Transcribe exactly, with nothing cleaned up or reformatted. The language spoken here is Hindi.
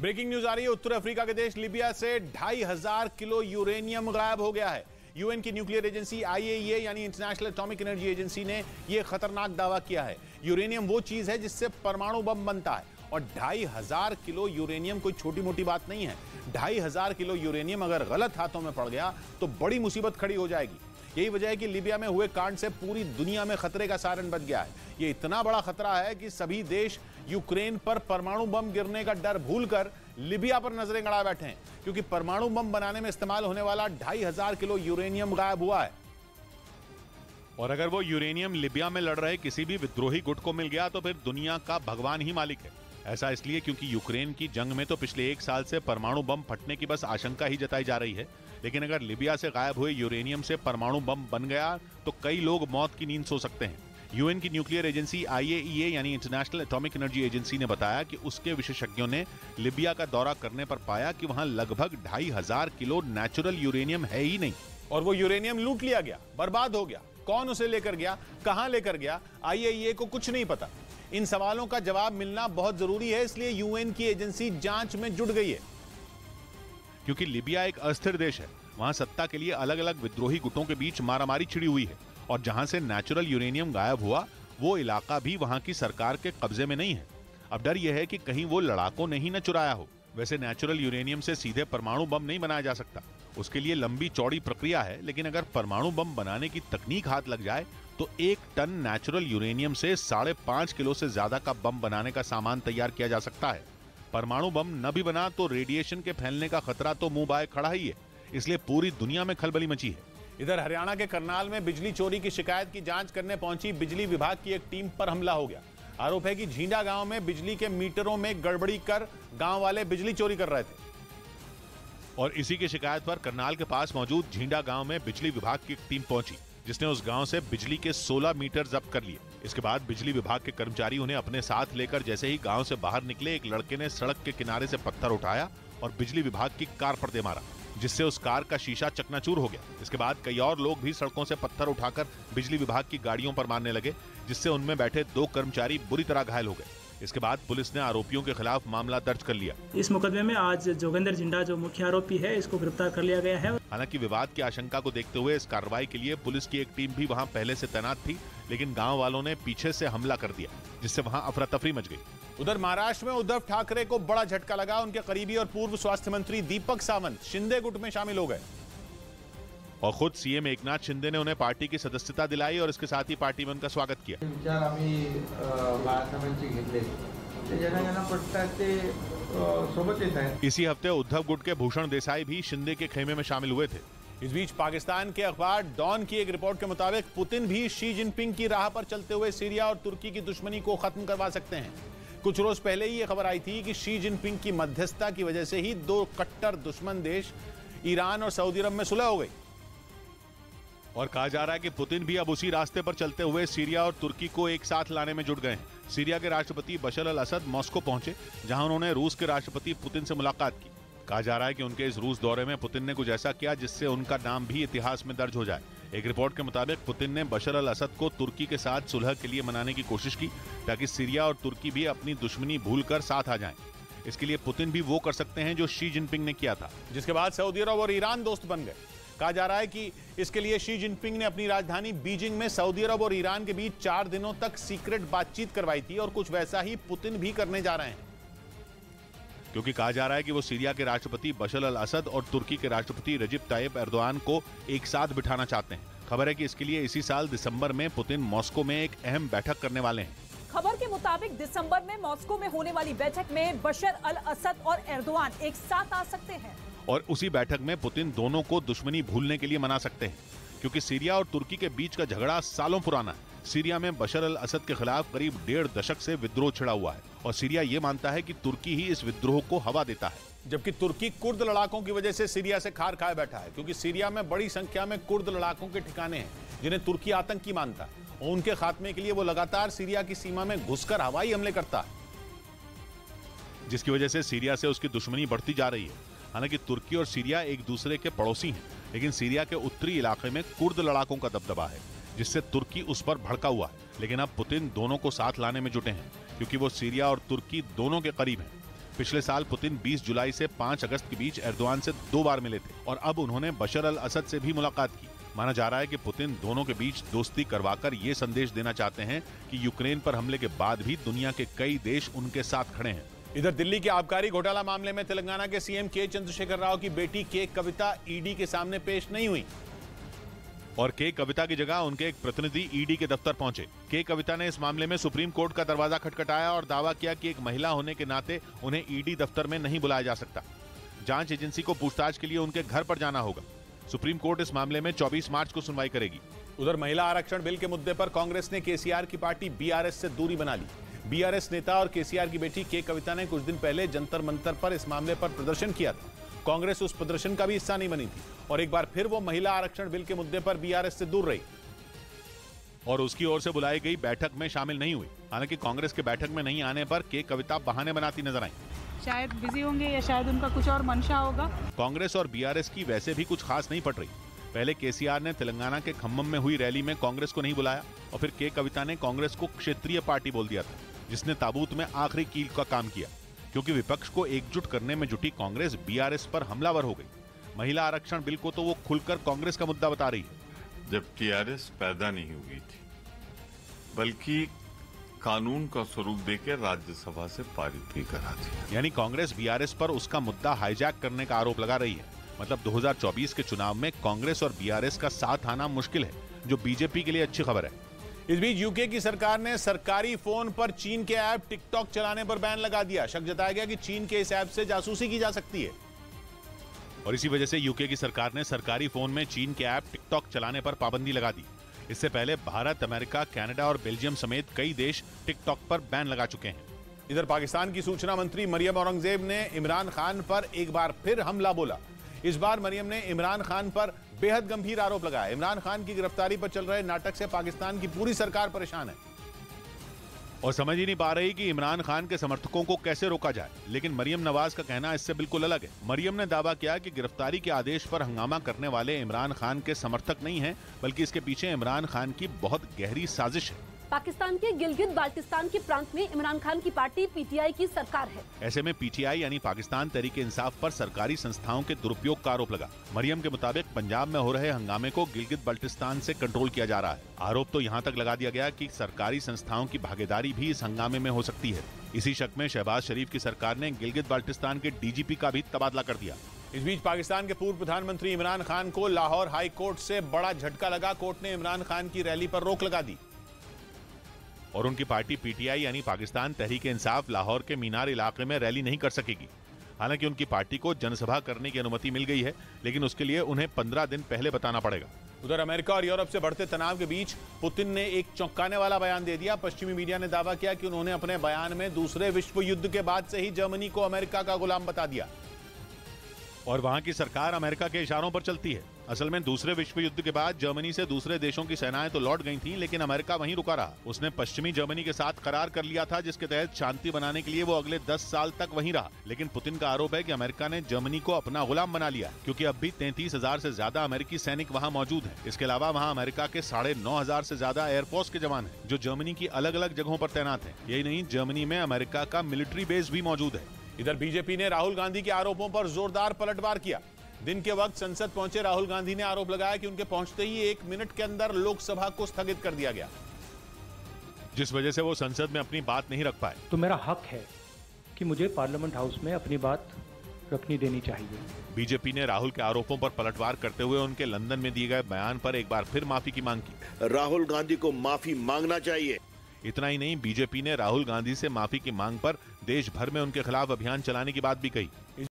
ब्रेकिंग न्यूज आ रही है। उत्तर अफ्रीका के देश लीबिया से ढाई हजार किलो यूरेनियम गायब हो गया है। यूएन की न्यूक्लियर एजेंसी आई ए ई ए यानी इंटरनेशनल एटॉमिक एनर्जी एजेंसी ने यह खतरनाक दावा किया है। यूरेनियम वो चीज है जिससे परमाणु बम बनता है और ढाई हजार किलो यूरेनियम कोई छोटी मोटी बात नहीं है। ढाई हजार किलो यूरेनियम अगर गलत हाथों में पड़ गया तो बड़ी मुसीबत खड़ी हो जाएगी। यही वजह है कि लीबिया में हुए कांड से पूरी दुनिया में खतरे का सारन बच गया है। यह इतना बड़ा खतरा है कि सभी देश यूक्रेन पर परमाणु बम गिरने का डर भूलकर लीबिया पर नजरें गड़ा बैठे हैं, क्योंकि परमाणु बम बनाने में इस्तेमाल होने वाला ढाई हजार किलो यूरेनियम गायब हुआ है। और अगर वो यूरेनियम लीबिया में लड़ रहे किसी भी विद्रोही गुट को मिल गया तो फिर दुनिया का भगवान ही मालिक है। ऐसा इसलिए क्योंकि यूक्रेन की जंग में तो पिछले एक साल से परमाणु बम फटने की बस आशंका ही जताई जा रही है, लेकिन अगर लीबिया से गायब हुए यूरेनियम से परमाणु बम बन गया तो कई लोग मौत की नींद सो सकते हैं। यूएन की न्यूक्लियर एजेंसी आई ए ई ए यानी इंटरनेशनल एटॉमिक एनर्जी एजेंसी ने बताया कि उसके विशेषज्ञों ने लीबिया का दौरा करने पर पाया कि वहां लगभग ढाई हजार किलो नेचुरल यूरेनियम है ही नहीं। और वो यूरेनियम लूट लिया गया, बर्बाद हो गया। कौन उसे लेकर गया, कहां लेकर गया, आई ए ई ए को कुछ नहीं पता। इन सवालों का जवाब मिलना बहुत जरूरी है, इसलिए यूएन की एजेंसी जांच में जुट गई है। क्योंकि लीबिया एक अस्थिर देश है, वहां सत्ता के लिए अलग अलग विद्रोही गुटों के बीच मारामारी छिड़ी हुई है और जहां से नेचुरल यूरेनियम गायब हुआ वो इलाका भी वहां की सरकार के कब्जे में नहीं है। अब डर यह है कि कहीं वो लड़ाकों ने ही न चुराया हो। वैसे नेचुरल यूरेनियम से सीधे परमाणु बम नहीं बनाया जा सकता, उसके लिए लंबी चौड़ी प्रक्रिया है, लेकिन अगर परमाणु बम बनाने की तकनीक हाथ लग जाए तो एक टन नेचुरल यूरेनियम से साढ़े पांच किलो से ज्यादा का बम बनाने का सामान तैयार किया जा सकता है। परमाणु बम न भी बना तो रेडिएशन के फैलने का खतरा तो मुंह बाय खड़ा ही है, इसलिए पूरी दुनिया में खलबली मची है। इधर हरियाणा के करनाल में बिजली चोरी की शिकायत की जांच करने पहुंची बिजली विभाग की एक टीम पर हमला हो गया। आरोप है कि झींडा गांव में बिजली के मीटरों में गड़बड़ी कर गांव वाले बिजली चोरी कर रहे थे। और इसी की शिकायत पर करनाल के पास मौजूद झींडा गांव में बिजली विभाग की एक टीम पहुंची, जिसने उस गांव से बिजली के सोलह मीटर जब्त कर लिए। इसके बाद बिजली विभाग के कर्मचारी उन्हें अपने साथ लेकर जैसे ही गांव से बाहर निकले, एक लड़के ने सड़क के किनारे से पत्थर उठाया और बिजली विभाग की कार पर दे मारा, जिससे उस कार का शीशा चकनाचूर हो गया। इसके बाद कई और लोग भी सड़कों से पत्थर उठाकर बिजली विभाग की गाड़ियों पर मारने लगे, जिससे उनमें बैठे दो कर्मचारी बुरी तरह घायल हो गए। इसके बाद पुलिस ने आरोपियों के खिलाफ मामला दर्ज कर लिया। इस मुकदमे में आज जोगेंद्र झिंडा जो मुख्य आरोपी है, इसको गिरफ्तार कर लिया गया है। हालांकि विवाद की आशंका को देखते हुए इस कार्रवाई के लिए पुलिस की एक टीम भी वहां पहले से तैनात थी, लेकिन गांव वालों ने पीछे से हमला कर दिया, जिससे वहां अफरा तफरी मच गई। उधर महाराष्ट्र में उद्धव ठाकरे को बड़ा झटका लगा। उनके करीबी और पूर्व स्वास्थ्य मंत्री दीपक सावंत शिंदे गुट में शामिल हो गए और खुद सीएम एकनाथ शिंदे ने उन्हें पार्टी की सदस्यता दिलाई और इसके साथ ही पार्टी में उनका स्वागत किया। विचार आम्ही बाळासाहेबांचे घेतले, ते ज्यांना ज्यांना पटतात ते सोबत येत आहेत। इसी हफ्ते उद्धव गुट के भूषण देसाई भी शिंदे के खेमे में शामिल हुए थे। इस बीच पाकिस्तान के अखबार डॉन की एक रिपोर्ट के मुताबिक पुतिन भी शी जिनपिंग की राह पर चलते हुए सीरिया और तुर्की की दुश्मनी को खत्म करवा सकते हैं। कुछ रोज पहले ही यह खबर आई थी कि शी जिनपिंग की मध्यस्थता की वजह से ही दो कट्टर दुश्मन देश ईरान और सऊदी अरब में सुलह हो गई। और कहा जा रहा है कि पुतिन भी अब उसी रास्ते पर चलते हुए सीरिया और तुर्की को एक साथ लाने में जुट गए हैं। सीरिया के राष्ट्रपति बशर अल असद मॉस्को पहुंचे, जहां उन्होंने रूस के राष्ट्रपति पुतिन से मुलाकात की। कहा जा रहा है कि उनके इस रूस दौरे में पुतिन ने कुछ ऐसा किया जिससे उनका नाम भी इतिहास में दर्ज हो जाए। एक रिपोर्ट के मुताबिक पुतिन ने बशर अल असद को तुर्की के साथ सुलह के लिए मनाने की कोशिश की, ताकि सीरिया और तुर्की भी अपनी दुश्मनी भूलकर साथ आ जाएं। इसके लिए पुतिन भी वो कर सकते हैं जो शी जिनपिंग ने किया था, जिसके बाद सऊदी अरब और ईरान दोस्त बन गए। कहा जा रहा है कि इसके लिए शी जिनपिंग ने अपनी राजधानी बीजिंग में सऊदी अरब और ईरान के बीच चार दिनों तक सीक्रेट बातचीत करवाई थी और कुछ वैसा ही पुतिन भी करने जा रहे हैं, क्योंकि कहा जा रहा है कि वो सीरिया के राष्ट्रपति बशर अल असद और तुर्की के राष्ट्रपति रजिब ताइप एर्दोआन को एक साथ बिठाना चाहते हैं। खबर है कि इसके लिए इसी साल दिसंबर में पुतिन मॉस्को में एक अहम बैठक करने वाले हैं। खबर के मुताबिक दिसंबर में मॉस्को में होने वाली बैठक में बशर अल असद और एर्दोआन एक साथ आ सकते हैं और उसी बैठक में पुतिन दोनों को दुश्मनी भूलने के लिए मना सकते हैं, क्योंकि सीरिया और तुर्की के बीच का झगड़ा सालों पुराना है। सीरिया में बशर अल असद के खिलाफ करीब डेढ़ दशक से विद्रोह छिड़ा हुआ है और सीरिया ये मानता है कि तुर्की ही इस विद्रोह को हवा देता है, जबकि तुर्की कुर्द लड़ाकों की वजह से सीरिया से खार खाए बैठा है, क्योंकि सीरिया में बड़ी संख्या में कुर्द लड़ाकों के ठिकाने हैं जिन्हें तुर्की आतंकी मानता है और उनके खात्मे के लिए वो लगातार सीरिया की सीमा में घुसकर हवाई हमले करता है, जिसकी वजह से सीरिया से उसकी दुश्मनी बढ़ती जा रही है। हालांकि तुर्की और सीरिया एक दूसरे के पड़ोसी हैं, लेकिन सीरिया के उत्तरी इलाके में कुर्द लड़ाकों का दबदबा है, जिससे तुर्की उस पर भड़का हुआ है। लेकिन अब पुतिन दोनों को साथ लाने में जुटे हैं, क्योंकि वो सीरिया और तुर्की दोनों के करीब हैं। पिछले साल पुतिन बीस जुलाई से पाँच अगस्त के बीच एर्दोआन से दो बार मिले थे और अब उन्होंने बशर अल असद से भी मुलाकात की। माना जा रहा है कि पुतिन दोनों के बीच दोस्ती करवाकर ये संदेश देना चाहते हैं कि यूक्रेन पर हमले के बाद भी दुनिया के कई देश उनके साथ खड़े हैं। इधर दिल्ली के आबकारी घोटाला मामले में तेलंगाना के सीएम के चंद्रशेखर राव की बेटी के कविता ईडी के सामने पेश नहीं हुई और के कविता की जगह उनके एक प्रतिनिधि ईडी के दफ्तर पहुंचे। के कविता ने इस मामले में सुप्रीम कोर्ट का दरवाजा खटखटाया और दावा किया कि एक महिला होने के नाते उन्हें ईडी दफ्तर में नहीं बुलाया जा सकता। जांच एजेंसी को पूछताछ के लिए उनके घर पर जाना होगा। सुप्रीम कोर्ट इस मामले में चौबीस मार्च को सुनवाई करेगी। उधर महिला आरक्षण बिल के मुद्दे पर कांग्रेस ने केसीआर की पार्टी बीआरएस से दूरी बना ली। बीआरएस नेता और केसीआर की बेटी के कविता ने कुछ दिन पहले जंतर मंतर पर इस मामले पर प्रदर्शन किया था। कांग्रेस उस प्रदर्शन का भी हिस्सा नहीं बनी थी और एक बार फिर वो महिला आरक्षण बिल के मुद्दे पर बीआरएस से दूर रही और उसकी ओर से बुलाई गई बैठक में शामिल नहीं हुई। हालांकि कांग्रेस के बैठक में नहीं आने पर के कविता बहाने बनाती नजर आई। शायद बिजी होंगे या शायद उनका कुछ और मंशा होगा। कांग्रेस और बीआरएस की वैसे भी कुछ खास नहीं पड़ रही। पहले केसीआर ने तेलंगाना के खम्मम में हुई रैली में कांग्रेस को नहीं बुलाया और फिर के कविता ने कांग्रेस को क्षेत्रीय पार्टी बोल दिया था, जिसने ताबूत में आखिरी कील का काम किया। क्योंकि विपक्ष को एकजुट करने में जुटी कांग्रेस बीआरएस पर हमलावर हो गई। महिला आरक्षण बिल को तो वो खुलकर कांग्रेस का मुद्दा बता रही है। जब टीआरएस पैदा नहीं हुई थी, बल्कि कानून का स्वरूप देकर राज्यसभा से पारित भी करा दिया। यानी कांग्रेस बीआरएस पर उसका मुद्दा हाईजैक करने का आरोप लगा रही है। मतलब दो हज़ार चौबीस के चुनाव में कांग्रेस और बीआरएस का साथ आना मुश्किल है, जो बीजेपी के लिए अच्छी खबर है। इस बीच यूके की सरकार ने सरकारी फोन पर चीन के ऐप टिकटॉक चलाने पर बैन लगा दिया। शक जताया गया कि चीन के इस ऐप से जासूसी की जा सकती है और इसी वजह से यूके की सरकार ने सरकारी फोन में चीन के ऐप टिकटॉक चलाने पर पाबंदी लगा दी। इससे पहले भारत, अमेरिका, कनाडा और बेल्जियम समेत कई देश टिकटॉक पर बैन लगा चुके हैं। इधर पाकिस्तान की सूचना मंत्री मरियम औरंगजेब ने इमरान खान पर एक बार फिर हमला बोला। इस बार मरियम ने इमरान खान पर बेहद गंभीर आरोप लगाया। इमरान खान की गिरफ्तारी पर चल रहे नाटक से पाकिस्तान की पूरी सरकार परेशान है और समझ ही नहीं पा रही कि इमरान खान के समर्थकों को कैसे रोका जाए। लेकिन मरियम नवाज का कहना इससे बिल्कुल अलग है। मरियम ने दावा किया कि गिरफ्तारी के आदेश पर हंगामा करने वाले इमरान खान के समर्थक नहीं हैं, बल्कि इसके पीछे इमरान खान की बहुत गहरी साजिश है। पाकिस्तान के गिलगित बाल्टिस्तान के प्रांत में इमरान खान की पार्टी पीटीआई की सरकार है। ऐसे में पीटीआई यानी पाकिस्तान तहरीक इंसाफ पर सरकारी संस्थाओं के दुरुपयोग का आरोप लगा। मरियम के मुताबिक पंजाब में हो रहे हंगामे को गिलगित बाल्टिस्तान से कंट्रोल किया जा रहा है। आरोप तो यहाँ तक लगा दिया गया कि सरकारी संस्थाओं की भागीदारी भी इस हंगामे में हो सकती है। इसी शक में शहबाज शरीफ की सरकार ने गिलगित बाल्टिस्तान के डीजीपी का भी तबादला कर दिया। इस बीच पाकिस्तान के पूर्व प्रधानमंत्री इमरान खान को लाहौर हाई कोर्ट से बड़ा झटका लगा। कोर्ट ने इमरान खान की रैली पर रोक लगा दी और उनकी पार्टी पीटीआई यानी पाकिस्तान तहरीक इंसाफ लाहौर के मीनार इलाके में रैली नहीं कर सकेगी। हालांकि उनकी पार्टी को जनसभा करने की अनुमति मिल गई है, लेकिन उसके लिए उन्हें पंद्रह दिन पहले बताना पड़ेगा। उधर अमेरिका और यूरोप से बढ़ते तनाव के बीच पुतिन ने एक चौंकाने वाला बयान दे दिया। पश्चिमी मीडिया ने दावा किया कि उन्होंने अपने बयान में दूसरे विश्व युद्ध के बाद से ही जर्मनी को अमेरिका का गुलाम बता दिया और वहां की सरकार अमेरिका के इशारों पर चलती है। असल में दूसरे विश्व युद्ध के बाद जर्मनी से दूसरे देशों की सेनाएं तो लौट गई थीं, लेकिन अमेरिका वहीं रुका रहा। उसने पश्चिमी जर्मनी के साथ करार कर लिया था, जिसके तहत शांति बनाने के लिए वो अगले दस साल तक वहीं रहा। लेकिन पुतिन का आरोप है कि अमेरिका ने जर्मनी को अपना गुलाम बना लिया, क्योंकि अब भी तैंतीस हजार से ज्यादा अमेरिकी सैनिक वहाँ मौजूद हैं। इसके अलावा वहाँ अमेरिका के साढ़े नौ हजार से ज्यादा एयरफोर्स के जवान हैं, जो जर्मनी की अलग अलग जगहों पर तैनात हैं। यही नहीं, जर्मनी में अमेरिका का मिलिट्री बेस भी मौजूद है। इधर बीजेपी ने राहुल गांधी के आरोपों पर जोरदार पलटवार किया। दिन के वक्त संसद पहुंचे राहुल गांधी ने आरोप लगाया कि उनके पहुंचते ही एक मिनट के अंदर लोकसभा को स्थगित कर दिया गया, जिस वजह से वो संसद में अपनी बात नहीं रख पाए। तो मेरा हक है कि मुझे पार्लियामेंट हाउस में अपनी बात रखनी देनी चाहिए। बीजेपी ने राहुल के आरोपों पर पलटवार करते हुए उनके लंदन में दिए गए बयान पर एक बार फिर माफी की मांग की। राहुल गांधी को माफी मांगना चाहिए। इतना ही नहीं, बीजेपी ने राहुल गांधी से माफी की मांग पर देश भर में उनके खिलाफ अभियान चलाने की बात भी कही।